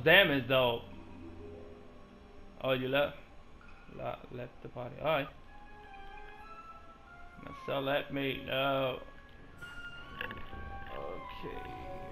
damage though. Oh, you left? Left the party. Alright. So let me know. Okay.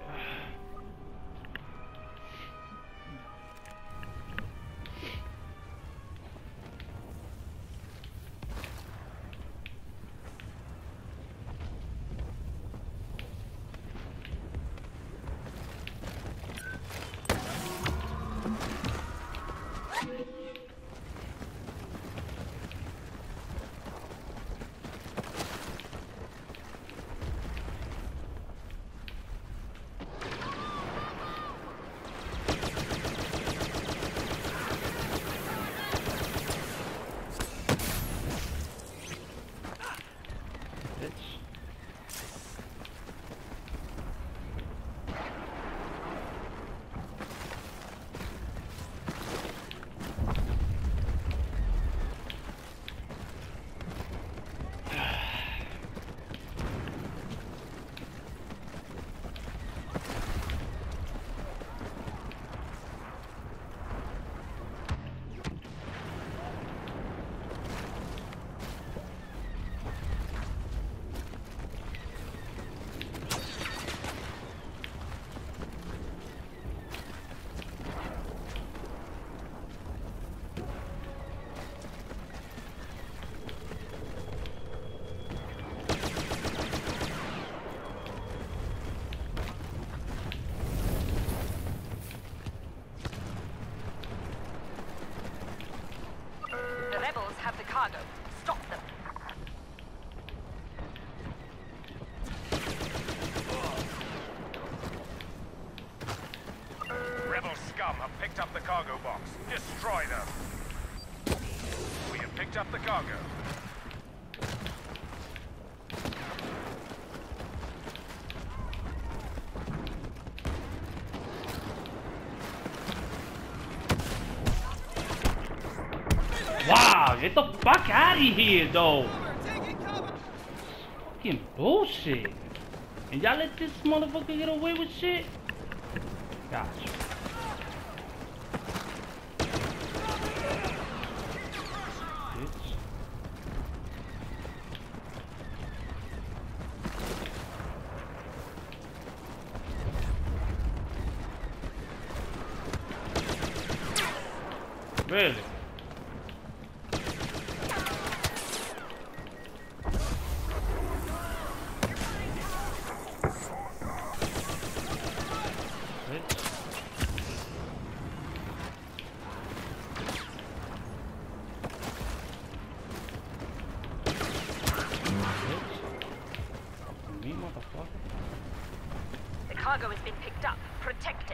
Have the cargo. Stop them. Rebel scum have picked up the cargo box. Destroy them. We have picked up the cargo. Wow, get the fuck out of here, though. Fucking bullshit. And y'all let this motherfucker get away with shit? Gotcha. Bitch. Really? The cargo has been picked up. Protect it.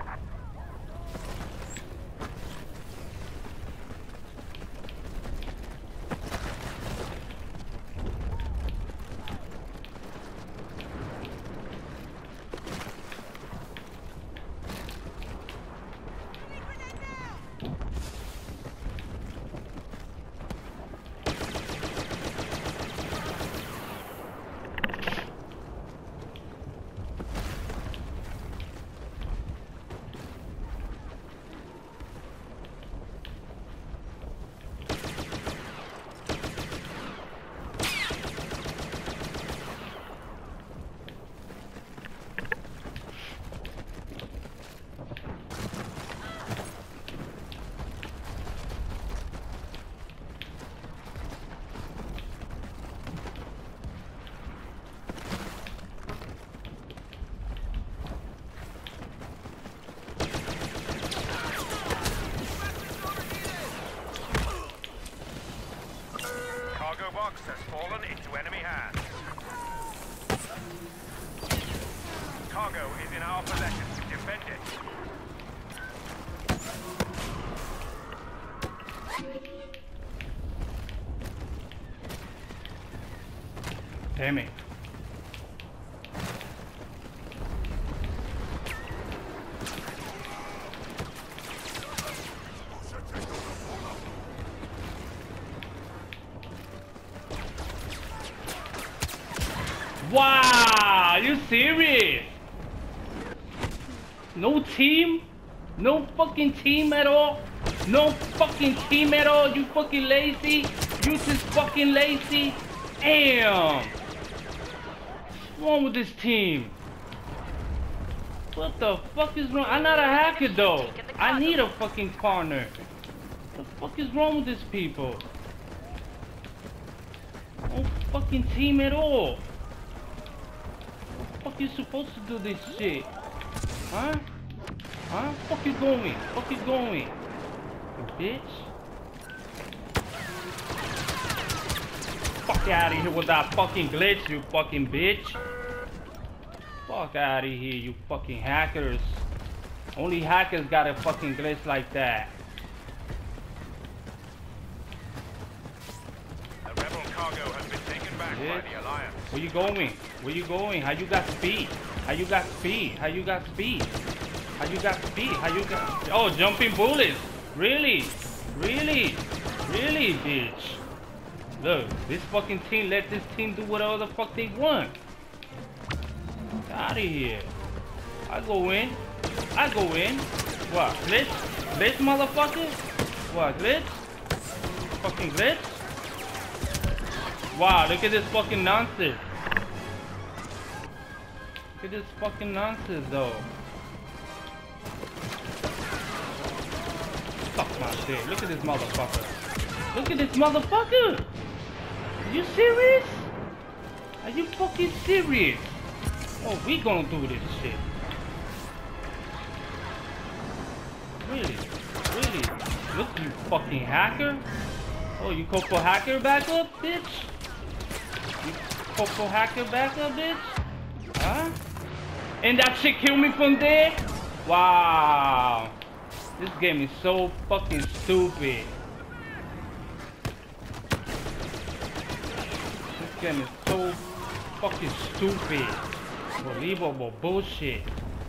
Box has fallen into enemy hands. Cargo is in our possession. Defend it. Damn it. Wow, are you serious? No team? No fucking team at all? No fucking team at all? You fucking lazy? You just fucking lazy? Damn! What's wrong with this team? What the fuck is wrong? I'm not a hacker though. I need a fucking partner. What the fuck is wrong with these people? No fucking team at all. How the fuck you supposed to do this shit? Huh? Huh? Fuck you going? Fuck you going? You bitch. Fuck out of here with that fucking glitch, you fucking bitch. Fuck out of here, you fucking hackers. Only hackers got a fucking glitch like that. The rebel cargo has been taken back by the Alliance. Where you going? Where you going? How you got speed? How you got speed? How you got speed? How you got speed? How you got... Oh, jumping bullets. Really? Really? Really, bitch? Look, this fucking team, let this team do whatever the fuck they want. Get out of here. I go in. I go in. What? Glitch? Glitch, motherfucker? What? Glitch? Fucking glitch? Wow, look at this fucking nonsense. Look at this fucking nonsense, though. Fuck my shit. Look at this motherfucker. Look at this motherfucker. Are you serious? Are you fucking serious? Oh, we gonna do this shit. Really? Really? Look, you fucking hacker. Oh, you Coco hacker back up, bitch? You Coco hacker back up, bitch? Huh? And that shit killed me from there? Wow. This game is so fucking stupid. This game is so fucking stupid. Unbelievable bullshit.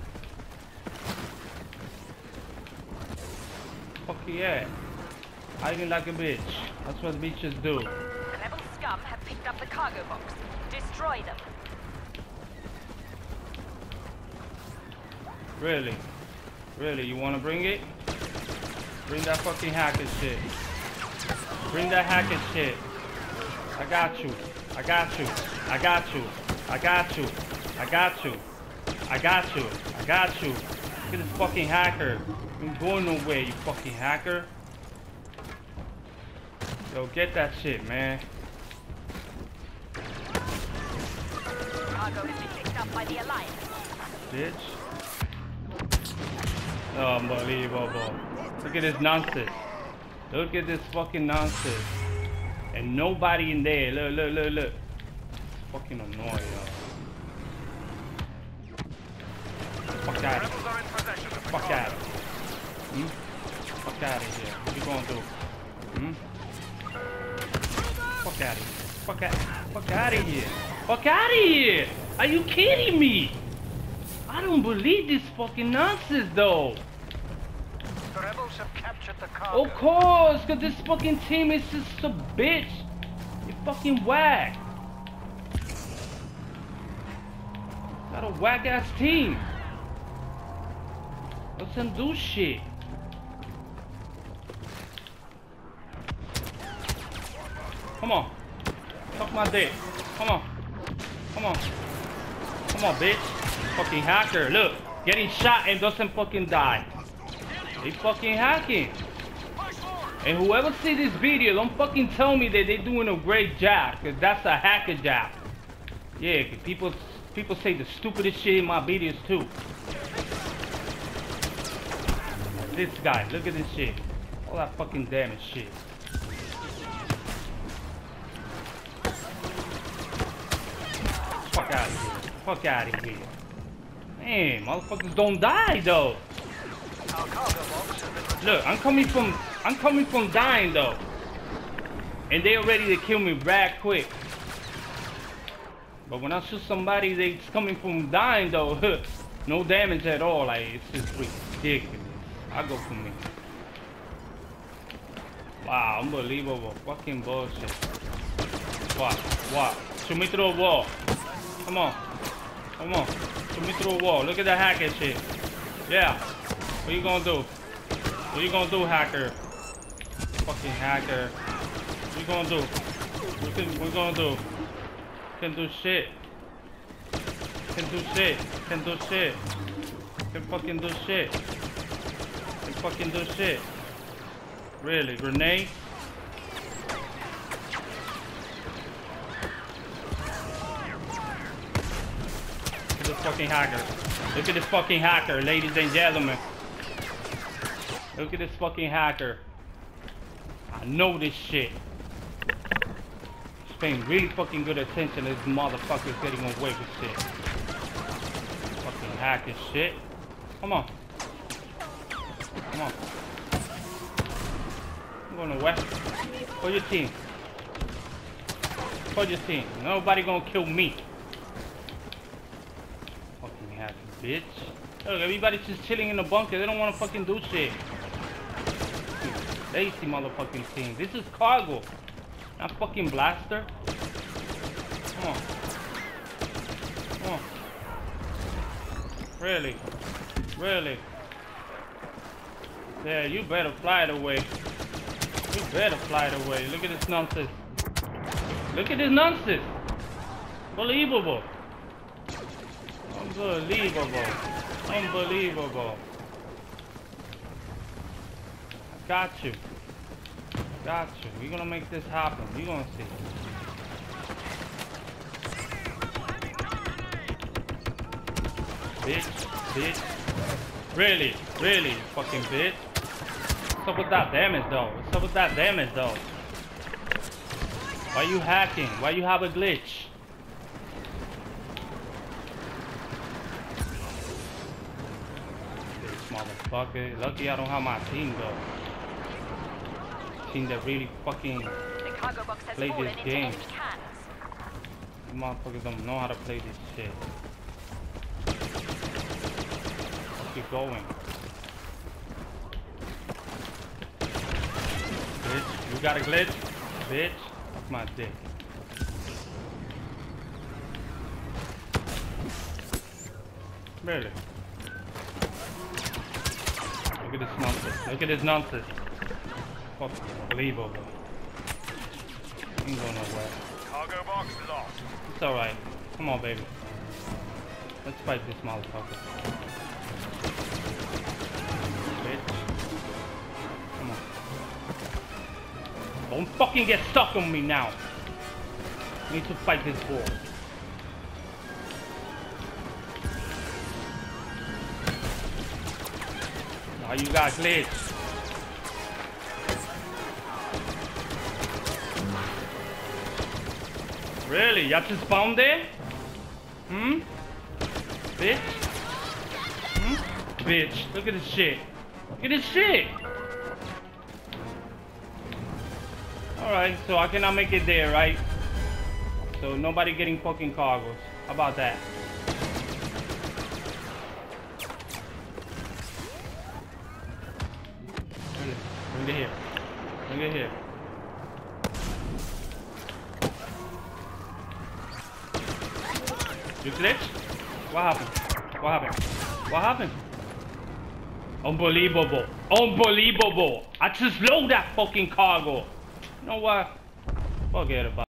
Fuck yeah. Hiding like a bitch. That's what bitches do. The rebel scum have picked up the cargo box. Destroy them. Really? Really? You wanna bring it? Bring that fucking hacker shit. Bring that hacker shit. I got you. I got you. I got you. I got you. I got you. I got you. I got you. Look at this fucking hacker. You ain't going nowhere, you fucking hacker. Yo, get that shit, man. Cargo has been picked up by the Alliance. Bitch. Unbelievable. Look at this nonsense. Look at this fucking nonsense. And nobody in there. Look, look, look, look. It's fucking annoying, yo. Fuck out of here. Fuck out of here. Fuck out of here. What you gonna do? Fuck out of here. Fuck out of here. Fuck out of here. Are you kidding me? I don't believe this fucking nonsense though. The rebels have captured the cargo. Of course, cause this fucking team is just a bitch. You fucking whack. Got a whack ass team. Let them do shit. Come on. Suck my dick. Come on. Come on. Come on, bitch. Fucking hacker. Look. Getting shot and doesn't fucking die. They fucking hacking. And whoever see this video, don't fucking tell me that they're doing a great job. Cause that's a hacker job. Yeah, cause people say the stupidest shit in my videos too. This guy, look at this shit. All that fucking damage shit. Fuck out of here. Fuck out of here. Man, motherfuckers don't die though. Look, I'm coming from dying though. And they are ready to kill me right quick. But when I shoot somebody that's coming from dying though, no damage at all. Like, it's just ridiculous. I go for me. Wow, unbelievable. Fucking bullshit. What? What? Shoot me through a wall. Come on. Come on. Shoot me through a wall. Look at that hacking shit. Yeah. What you gonna do? What you gonna do, hacker? Fucking hacker. What you gonna do? What you gonna do? Can't do shit. Can't do shit. Can't do shit. Can't fucking do shit. Can't fucking do shit. Really? Grenade? Look at this fucking hacker. Look at this fucking hacker, ladies and gentlemen. Look at this fucking hacker. I know this shit. Just paying really fucking good attention to this motherfucker's getting away with shit. Fucking hacking shit. Come on. Come on. I'm going to west. For your team. For your team. Nobody gonna kill me. Fucking hacker, bitch. Look, everybody's just chilling in the bunker. They don't want to fucking do shit. Lazy motherfucking team. This is cargo. Not fucking blaster. Come on. Come on. Really? Really? Yeah, you better fly it away. You better fly it away. Look at this nonsense. Look at this nonsense. Unbelievable. Unbelievable. Unbelievable. Got you. Got you. We're gonna make this happen. You're gonna see. Bitch. Bitch. Really? Really? Fucking bitch. What's up with that damage though? What's up with that damage though? Why you hacking? Why you have a glitch? This motherfucker. Lucky I don't have my team though. Team that really fucking The cargo box has play fallen this into game. enemy hands. You motherfuckers don't know how to play this shit. Keep going. Bitch, you got a glitch? Bitch, fuck my dick. Really? Look at this nonsense. Look at this nonsense. Fucking unbelievable. Ain't going nowhere. Cargo box lost. It's alright. Come on, baby. Let's fight this motherfucker. Bitch. Come on. Don't fucking get stuck on me now. I need to fight this ball. Now you got glitch. Really? Y'all just spawned there? Hmm? Bitch? Hmm? Bitch, look at this shit. Look at this shit! Alright, so I cannot make it there, right? So nobody getting fucking cargos. How about that? Bring it here. Bring it here. You glitched? What happened? What happened? What happened? Unbelievable. Unbelievable. I just load that fucking cargo. You know what? Forget about it.